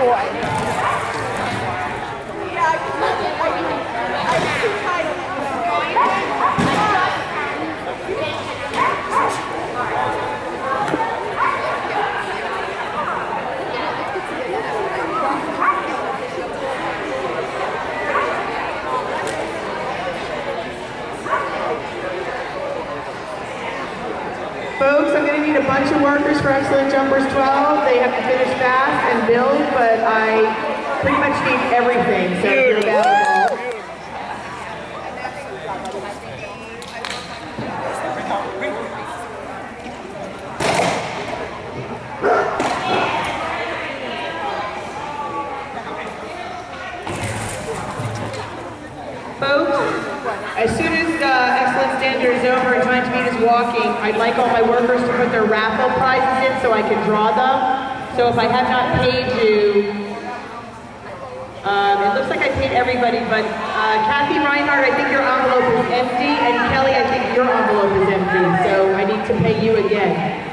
Folks, I'm going to need a bunch of workers for Excellent Jumpers 12. They have to finish fast and build, but I pretty much need everything, so if you're available. Folks, as soon as Excellent Standard is over and time to meet is walking, I'd like all my workers to put their raffle prizes in so I can draw them. So if I have not paid you, it looks like I paid everybody, but Kathy Reinhardt, I think your envelope is empty, and Kelly, I think your envelope is empty, so I need to pay you again.